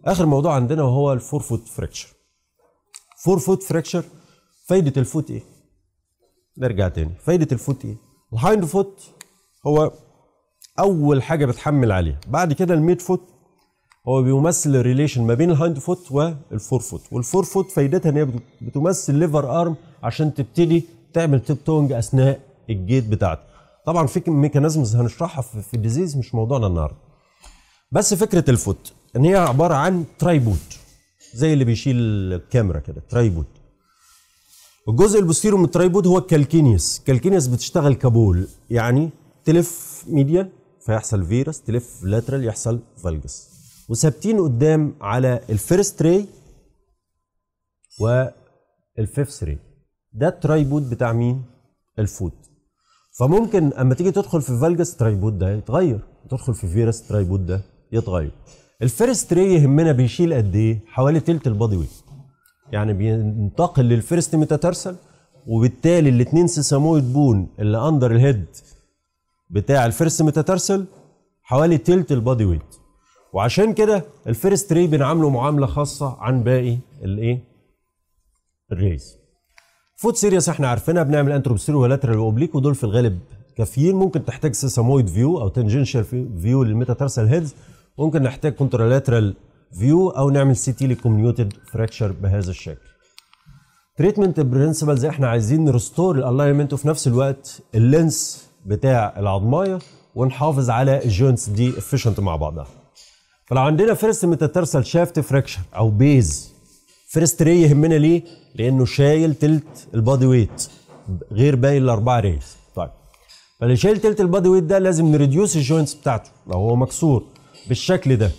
اخر موضوع عندنا وهو الفور فوت فريكشر. فور فوت فريكشر فايده الفوت ايه؟ نرجع تاني، فايده الفوت ايه؟ الهايند فوت هو اول حاجه بتحمل عليها، بعد كده الميد فوت هو بيمثل الريليشن ما بين الهايند فوت والفور فوت، والفور فوت فايدتها ان هي بتمثل ليفر ارم عشان تبتدي تعمل تيب توينج اثناء الجيت بتاعتك. طبعا في ميكانيزمز هنشرحها في الديزيز، مش موضوعنا النهارده. بس فكره الفوت ان هي عباره عن ترايبود زي اللي بيشيل الكاميرا كده، ترايبود. الجزء البوستيريور من الترايبود هو الكالكينيوس. الكالكينيوس بتشتغل كبول، يعني تلف ميديال فيحصل فيروس، تلف لاترال يحصل فالجس، وثابتين قدام على الفيرست راي والفيفث راي. ده الترايبود بتاع مين؟ الفوت. فممكن اما تيجي تدخل في فالجس الترايبود ده يتغير، تدخل في فيروس الترايبود ده يتغير. الفيرست راي يهمنا بيشيل قد ايه؟ حوالي تلت البادي ويت، يعني بينتقل للفيرست ميتاتارسال، وبالتالي الاثنين سيسامويد بون اللي اندر الهيد بتاع الفيرست ميتاتارسال حوالي تلت البادي ويت. وعشان كده الفيرست راي بنعامله معامله خاصه عن باقي الايه؟ الريز. فوت سيريس احنا عارفينها، بنعمل انتروبستيريو ولاترال واوبليك، ودول في الغالب كافيين. ممكن تحتاج سيسامويد فيو او تنجنشال فيو للميتاتارسال هيدز، ممكن نحتاج كونترالاترال فيو او نعمل سي تي لكوميونيتد فراكشر بهذا الشكل. تريتمنت برنسبلز احنا عايزين نرستور الالاينمنت وفي نفس الوقت اللينس بتاع العظمايه، ونحافظ على الجوينتس دي افيشنت مع بعضها. فلو عندنا فيرست ميتاتارسال شافت فراكشر او بيز، فيرست راي يهمنا ليه؟ لانه شايل تلت البادي ويت غير باقي الاربعه ريز. طيب فاللي شايل تلت البادي ويت ده لازم نريديوس الجوينتس بتاعته لو هو مكسور بالشكل ده.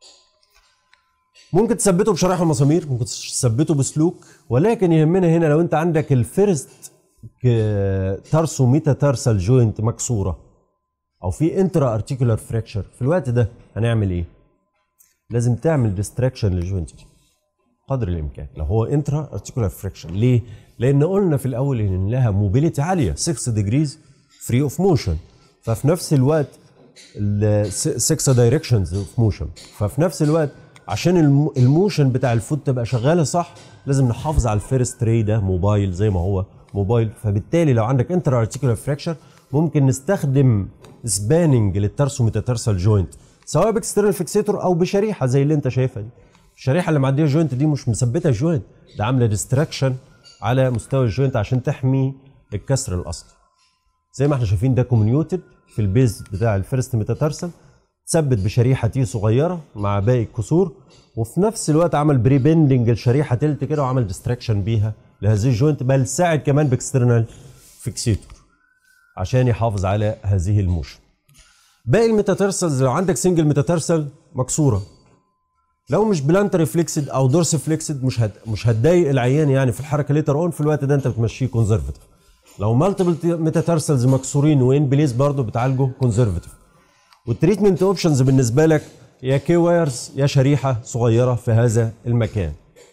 ممكن تثبته بشرايح ومسامير، ممكن تثبته بسلوك، ولكن يهمنا هنا لو انت عندك الفيرست تارسو ميتاتارسال جوينت مكسوره او في انترا ارتيكولار فراكشر، في الوقت ده هنعمل ايه؟ لازم تعمل ديستراكشن للجوينت دي قدر الامكان لو هو انترا ارتيكولار فراكشر. ليه؟ لان قلنا في الاول ان لها موبيليتي عاليه 6 ديجريز فري اوف موشن، ففي نفس الوقت 6 دايركشنز اوف موشن، ففي نفس الوقت عشان الموشن بتاع الفوت تبقى شغاله صح لازم نحافظ على الفيرست راي ده موبايل زي ما هو موبايل. فبالتالي لو عندك انترا ارتيكولار فراكشر ممكن نستخدم سباننج للتارسو ميتاتارسال جوينت، سواء باكسترنال فيكسيتور او بشريحه زي اللي انت شايفها دي. الشريحه اللي معديه الجوينت دي مش مثبته الجوينت، ده عامله ديستراكشن على مستوى الجوينت عشان تحمي الكسر الاصلي. زي ما احنا شايفين ده كومنيوتد في البيز بتاع الفيرست ميتاتارسال، ثبت بشريحه تي صغيره مع باقي الكسور، وفي نفس الوقت عمل بري بندنج الشريحه تلت كده وعمل ديستراكشن بيها لهذه الجوينت، بل ساعد كمان باكسترنال فيكسيتور عشان يحافظ على هذه الموشن. باقي الميتاتارسلز لو عندك سنجل ميتاتارسال مكسوره، لو مش بلانتري فليكسد او دورس فليكسد مش هتضايق العيان يعني في الحركه ليتر اون، في الوقت ده انت بتمشيه كونزرفتيف. لو مالتيبل ميتاتارسلز مكسورين وين بليز برضه بتعالجه كونزرفتيف. والتريتمنت اوبشنز بالنسبه لك يا كي وايرز يا شريحه صغيره في هذا المكان.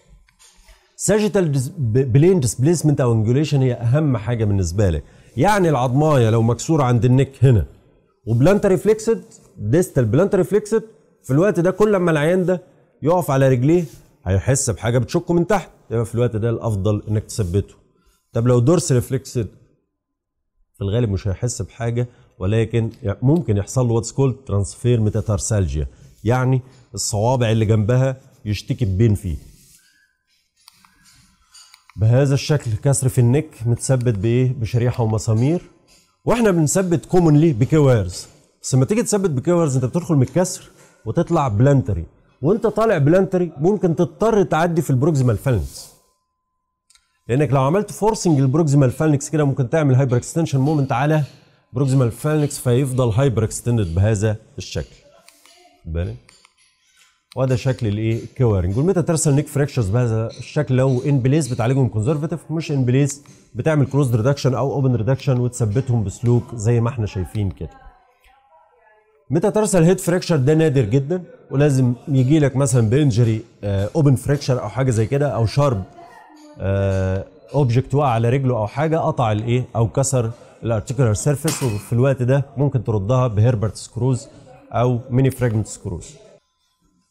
ساجيتال بلين ديسبليسمنت او انجوليشن هي اهم حاجه بالنسبه لك، يعني العظمايه لو مكسوره عند النك هنا وبلانتري فليكسد ديستال بلانتري فليكسد، في الوقت ده كل ما العيان ده يقف على رجليه هيحس بحاجه بتشكه من تحت، يبقى في الوقت ده الافضل انك تثبته. طب لو دورسال فليكسد في الغالب مش هيحس بحاجه، ولكن ممكن يحصل له واتس كولد ترانسفير ميتاتارسالجيا، يعني الصوابع اللي جنبها يشتكي ببين فيه. بهذا الشكل كسر في النك متثبت بايه؟ بشريحه ومسامير، واحنا بنثبت كومونلي بكي وايرز. بس لما تيجي تثبت بكي وايرز انت بتدخل من الكسر وتطلع بلانتري، وانت طالع بلانتري ممكن تضطر تعدي في البروكسيمال فالنكس، لانك لو عملت فورسنج البروكسيمال فالنكس كده ممكن تعمل هايبر اكستنشن مومنت على بروكسيمال فالنكس فيفضل هايبر اكستندد بهذا الشكل. بالك؟ وده شكل الايه؟ الكوارنج. والميتاتارسال نيك فراكشرز بهذا الشكل لو ان بليس بتعالجهم كونزرفتيف، مش ان بليس بتعمل كلوز ريدكشن او اوبن ريدكشن وتثبتهم بسلوك زي ما احنا شايفين كده. ميتاتارسال هيد فراكشر ده نادر جدا، ولازم يجي لك مثلا بانجري اوبن فراكشر او حاجه زي كده، او شارب اوبجكت وقع على رجله او حاجه قطع الايه او كسر الارتيكولار سيرفيس، وفي الوقت ده ممكن تردها بهيربرت سكروز او ميني فراجمنت سكروز.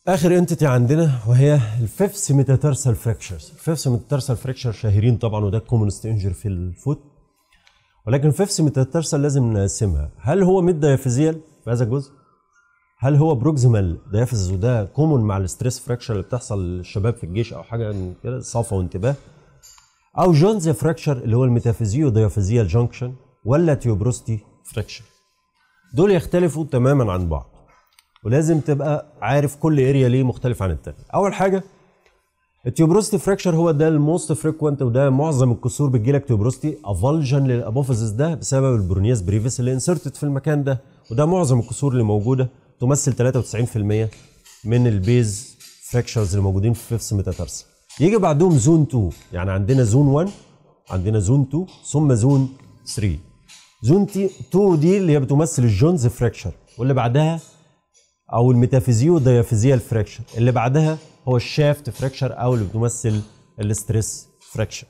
اخر انتيتي عندنا وهي الفيفث ميتاتارسال فراكشرز. الفيفث ميتاتارسال فراكشر شهيرين طبعا، وده الكومونست انجر في الفوت، ولكن الفيفث ميتاتارسال لازم نقسمها. هل هو ميد دايافيزيال في هذا الجزء؟ هل هو بروكسيمال دايافيزيس وده كومون مع الستريس فراكشر اللي بتحصل للشباب في الجيش او حاجه كده، صفا وانتباه؟ او جونز فراكشر اللي هو الميتافيزيو دايافيزيال جانكشن، ولا تيوبروستي فراكشر؟ دول يختلفوا تماما عن بعض، ولازم تبقى عارف كل اريا ليه مختلف عن التاني. اول حاجه التيوبروستي فراكشر هو ده الموست فريكوينت، وده معظم الكسور بتجيلك تيوبروستي افالجن للابوفيزس ده بسبب البرونياس بريفيس اللي انسرتد في المكان ده، وده معظم الكسور اللي موجوده تمثل 93% من البيز فراكشرز اللي موجودين في فيفث ميتاتارسال. يجي بعدهم زون 2، يعني عندنا زون 1، عندنا زون 2، ثم زون 3. زون 2 دي اللي هي بتمثل الجونز فراكشر، واللي بعدها او الميتافيزيو دايافيزيال فراكشر، اللي بعدها هو الشافت فراكشر او اللي بتمثل الستريس فراكشر.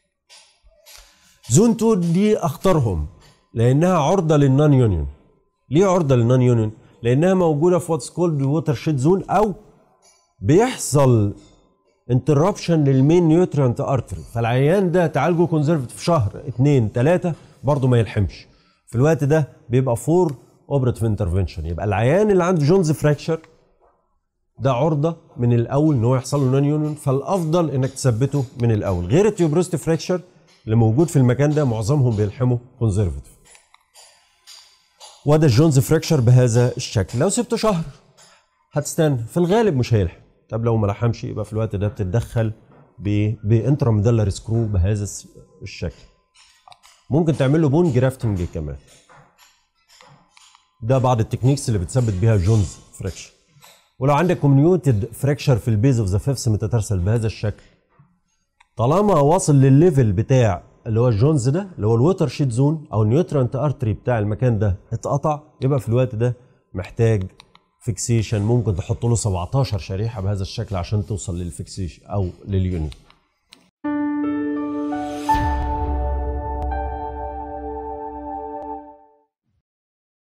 زون 2 دي اختارهم لانها عرضه للنون يونيون. ليه عرضه للنون يونيون؟ لانها موجوده في واتس كولد ووتر شيد زون، او بيحصل انتربشن للمين نيوتريانت ارتري، فالعيان ده تعالجه كونزرفتيف شهر 2 3 برضه ما يلحمش. في الوقت ده بيبقى فور اوبراتيف انترفنشن. يبقى العيان اللي عنده جونز فراكشر ده عرضه من الاول ان هو يحصل له نون يونيون، فالافضل انك تثبته من الاول. غير التيوبروستي فراكشر اللي موجود في المكان ده معظمهم بيلحموا كونزرفتيف. وده الجونز فراكشر بهذا الشكل. لو سبته شهر هتستنى، في الغالب مش هيلحم. طب لو ما لحمش يبقى في الوقت ده بتتدخل بانتراميدالر سكرو بهذا الشكل. ممكن تعمل له بون جرافتنج كمان. ده بعض التكنيكس اللي بتثبت بيها الجونز فراكشر. ولو عندك كوميونيتد فراكشر في البيز اوف ذا فيفث ميتاتارسال بهذا الشكل، طالما واصل للليفل بتاع اللي هو الجونز ده اللي هو الوتر شيد زون او النيوترانت ارتري بتاع المكان ده اتقطع، يبقى في الوقت ده محتاج فيكسيشن. ممكن تحط له 17 شريحه بهذا الشكل عشان توصل للفيكسيشن او لليوني.